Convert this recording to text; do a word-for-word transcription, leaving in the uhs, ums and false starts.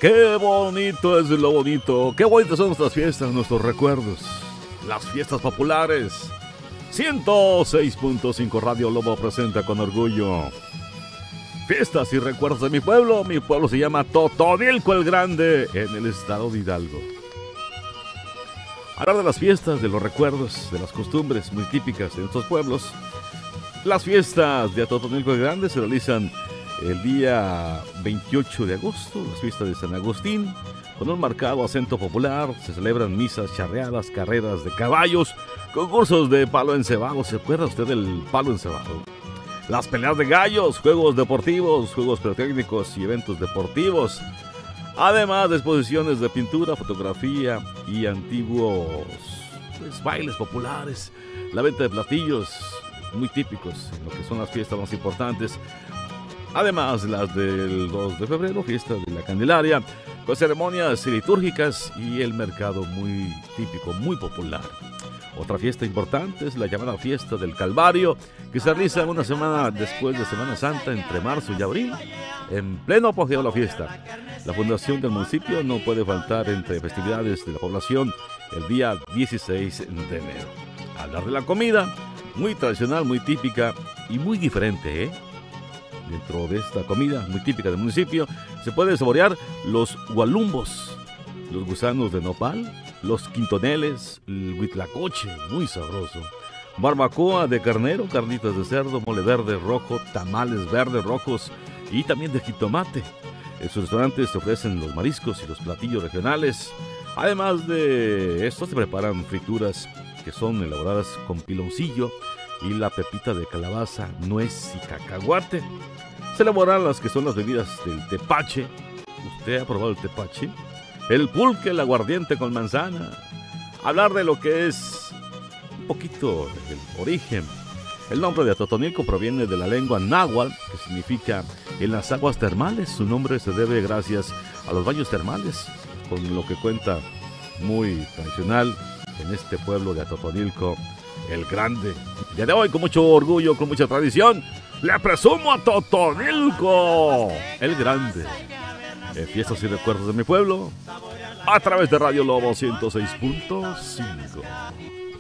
Qué bonito es lo bonito, qué bonitas son nuestras fiestas, nuestros recuerdos, las fiestas populares. ciento seis punto cinco Radio Lobo presenta con orgullo fiestas y recuerdos de mi pueblo. Mi pueblo se llama Totonilco el Grande, en el estado de Hidalgo. Hablar de las fiestas, de los recuerdos, de las costumbres muy típicas de nuestros pueblos. Las fiestas de Totonilco el Grande se realizan el día veintiocho de agosto, las fiestas de San Agustín, con un marcado acento popular. Se celebran misas, charreadas, carreras de caballos, concursos de palo encebado. ¿Se acuerda usted del palo encebado? Las peleas de gallos, juegos deportivos, juegos pirotécnicos y eventos deportivos. Además de exposiciones de pintura, fotografía y antiguos pues, bailes populares. La venta de platillos muy típicos en lo que son las fiestas más importantes. Además, las del dos de febrero, fiesta de la Candelaria, con ceremonias litúrgicas y el mercado muy típico, muy popular. Otra fiesta importante es la llamada Fiesta del Calvario, que se realiza una semana después de Semana Santa, entre marzo y abril, en pleno apogeo de la fiesta. La fundación del municipio no puede faltar entre festividades de la población el día dieciséis de enero. Hablar de la comida, muy tradicional, muy típica y muy diferente, ¿eh? Dentro de esta comida muy típica del municipio se puede saborear los gualumbos, los gusanos de nopal, los quintoneles, el huitlacoche, muy sabroso, barbacoa de carnero, carnitas de cerdo, mole verde, rojo, tamales verdes, rojos y también de jitomate. En sus restaurantes se ofrecen los mariscos y los platillos regionales. Además de esto se preparan frituras que son elaboradas con piloncillo y la pepita de calabaza, nuez y cacahuate. Se elaboran las que son las bebidas del tepache. ¿Usted ha probado el tepache? El pulque, el aguardiente con manzana. Hablar de lo que es un poquito del origen. El nombre de Totonilco proviene de la lengua náhuatl, que significa en las aguas termales. Su nombre se debe gracias a los baños termales, con lo que cuenta muy tradicional en este pueblo de Totonilco el Grande. El día de hoy, con mucho orgullo, con mucha tradición, le presumo a Totonilco el Grande. En fiestas y recuerdos de mi pueblo, a través de Radio Lobo ciento seis punto cinco.